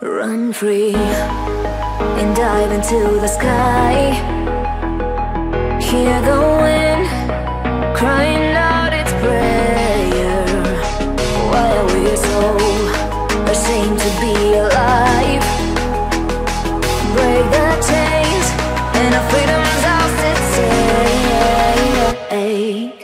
Run free and dive into the sky. Hear the wind crying out its prayer. Why are we so ashamed to be alive? Break the chains and our freedom's ours to take.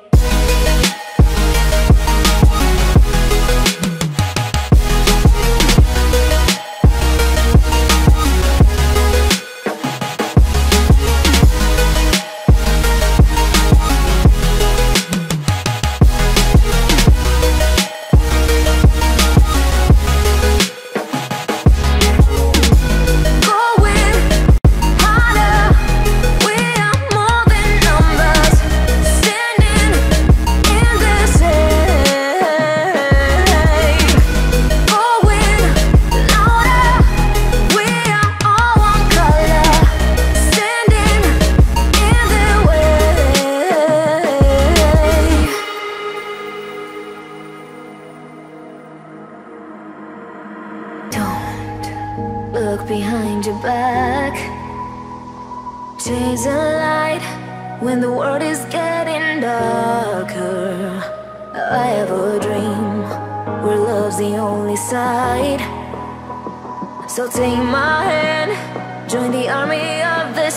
Look behind your back. Chase a light when the world is getting darker. I have a dream where love's the only side. So take my hand, join the army of the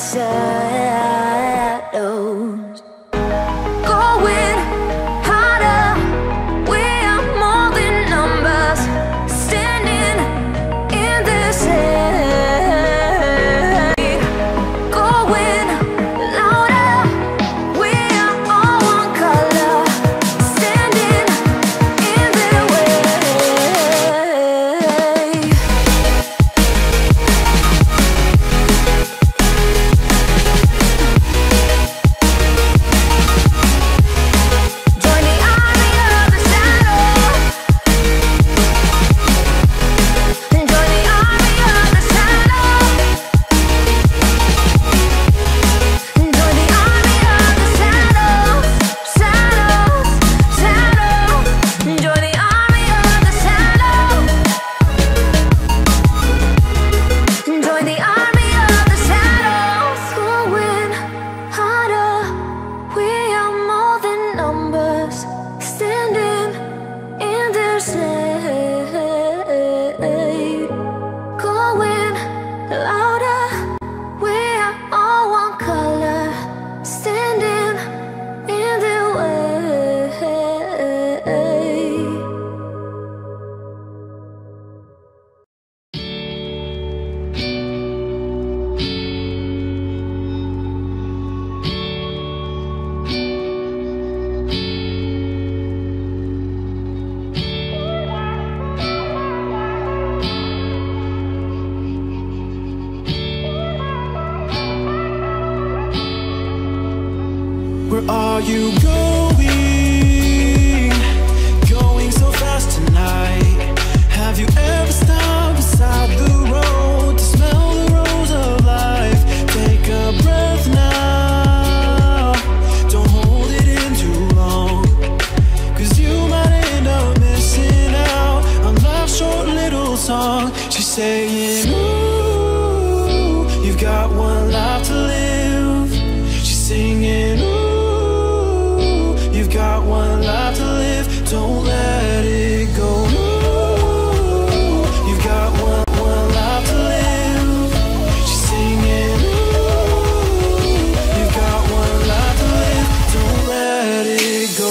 shadows. Going harder, we are more than numbers. Standing in this shade. Going louder, we are all one color. Standing in their way. Join the army of the shadows. Join the army of the shadows. Join the army of the shadows. Shadows, shadows. Join the army of the shadows. Join the army of the shadows. Going harder, we are more than numbers. Standing in their shade. Going louder, we are all one color. Standing in their way. Where are you going? Going so fast tonight. Have you ever stopped beside the road to smell the rose of life? Take a breath now. Don't hold it in too long, 'cause you might end up missing out on life's short little song. She's saying, ooh, you've got one life to live. She's singing, ooh, you've got one life to live. Don't let it go. Ooh, you've got one life to live. She's singing, ooh, you've got one life to live. Don't let it go.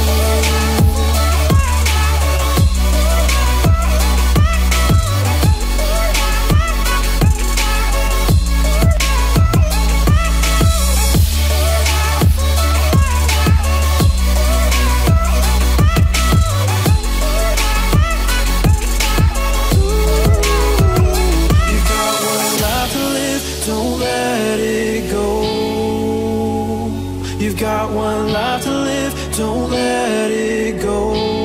You've got one life to live, don't let it go.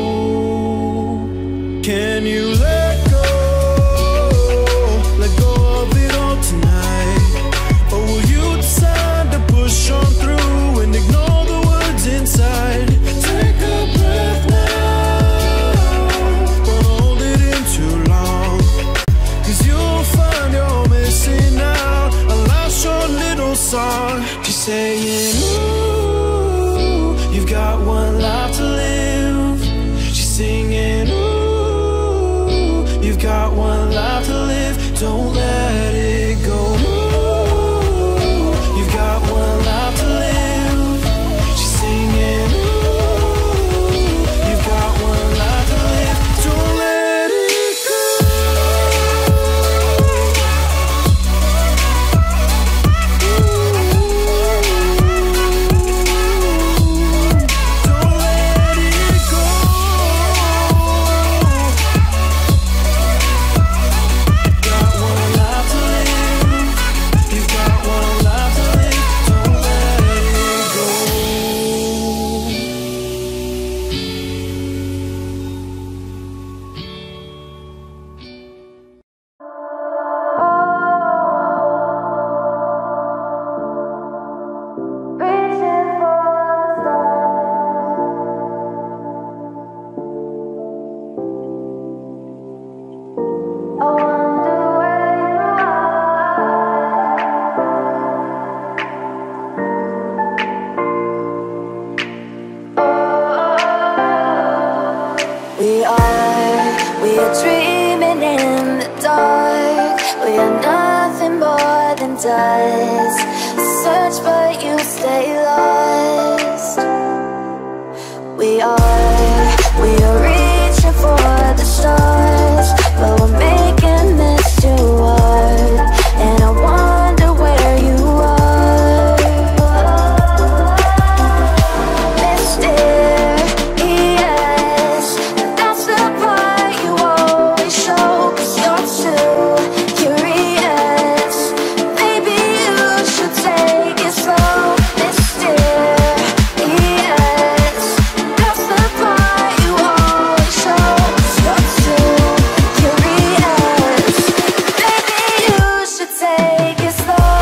Can you let go of it all tonight? Or will you decide to push on through and ignore the words inside? Take a breath now, don't hold it in too long, got one life to live, don't let it go. You've got one life to live. She's singing, ooh, you've got one life to live, don't let it go. Don't let it go. Got one life to live. You've got one life to live. Don't let it go. Reaching for the stars. I wonder where you are. We are dreaming in the dark. We are nothing more than dust. Search but you stay lost. We are reaching for the stars, but we're making this too hard. And I wonder where you are. Mysterious, that's the part you always show. 'Cause you're too curious. Maybe you should take it slow. Mysterious, that's the part you always show. 'Cause you're too curious. Maybe you should take it slow.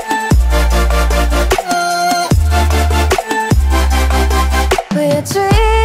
We're dreaming